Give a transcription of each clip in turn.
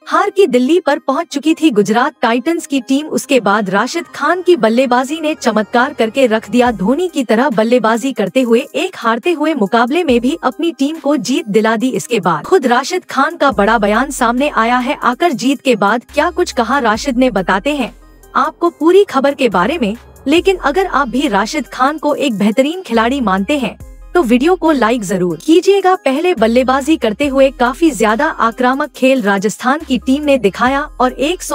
हार की दिल्ली पर पहुंच चुकी थी गुजरात टाइटंस की टीम। उसके बाद राशिद खान की बल्लेबाजी ने चमत्कार करके रख दिया। धोनी की तरह बल्लेबाजी करते हुए एक हारते हुए मुकाबले में भी अपनी टीम को जीत दिला दी। इसके बाद खुद राशिद खान का बड़ा बयान सामने आया है। आकर जीत के बाद क्या कुछ कहा राशिद ने, बताते हैं आपको पूरी खबर के बारे में। लेकिन अगर आप भी राशिद खान को एक बेहतरीन खिलाड़ी मानते हैं तो वीडियो को लाइक जरूर कीजिएगा। पहले बल्लेबाजी करते हुए काफी ज्यादा आक्रामक खेल राजस्थान की टीम ने दिखाया और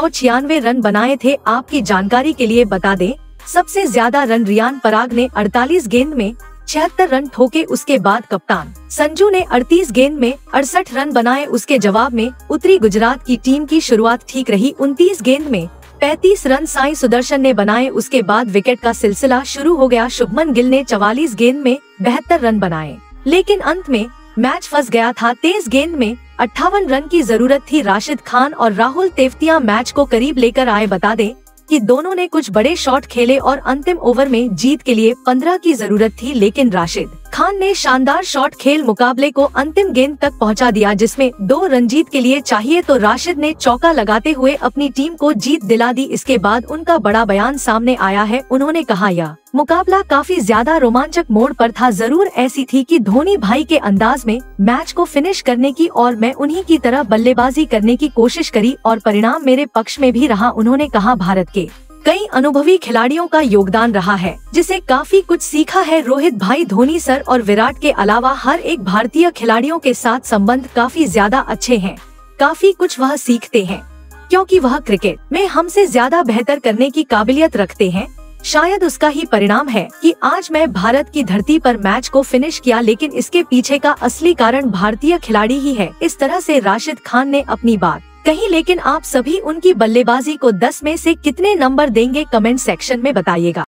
196 रन बनाए थे। आपकी जानकारी के लिए बता दें, सबसे ज्यादा रन रियान पराग ने 48 गेंद में 76 रन ठोके। उसके बाद कप्तान संजू ने 38 गेंद में 68 रन बनाए। उसके जवाब में उतरी गुजरात की टीम की शुरुआत ठीक रही। 29 गेंद में 35 रन साई सुदर्शन ने बनाए। उसके बाद विकेट का सिलसिला शुरू हो गया। शुभमन गिल ने 44 गेंद में 72 रन बनाए, लेकिन अंत में मैच फंस गया था। 23 गेंद में 58 रन की जरूरत थी। राशिद खान और राहुल तेवतिया मैच को करीब लेकर आए। बता दें कि दोनों ने कुछ बड़े शॉट खेले और अंतिम ओवर में जीत के लिए 15 की जरूरत थी, लेकिन राशिद खान ने शानदार शॉट खेल मुकाबले को अंतिम गेंद तक पहुंचा दिया, जिसमें 2 रन जीत के लिए चाहिए तो राशिद ने चौका लगाते हुए अपनी टीम को जीत दिला दी। इसके बाद उनका बड़ा बयान सामने आया है। उन्होंने कहा, यह मुकाबला काफी ज्यादा रोमांचक मोड़ पर था। जरूर ऐसी थी कि धोनी भाई के अंदाज में मैच को फिनिश करने की और मैं उन्हीं की तरह बल्लेबाजी करने की कोशिश करी और परिणाम मेरे पक्ष में भी रहा। उन्होंने कहा, भारत के कई अनुभवी खिलाड़ियों का योगदान रहा है जिसे काफी कुछ सीखा है। रोहित भाई, धोनी सर और विराट के अलावा हर एक भारतीय खिलाड़ियों के साथ संबंध काफी ज्यादा अच्छे हैं। काफी कुछ वह सीखते हैं क्योंकि वह क्रिकेट में हमसे ज्यादा बेहतर करने की काबिलियत रखते हैं। शायद उसका ही परिणाम है कि आज मैं भारत की धरती पर मैच को फिनिश किया, लेकिन इसके पीछे का असली कारण भारतीय खिलाड़ी ही है। इस तरह से राशिद खान ने अपनी बात कही। लेकिन आप सभी उनकी बल्लेबाजी को 10 में से कितने नंबर देंगे, कमेंट सेक्शन में बताइएगा।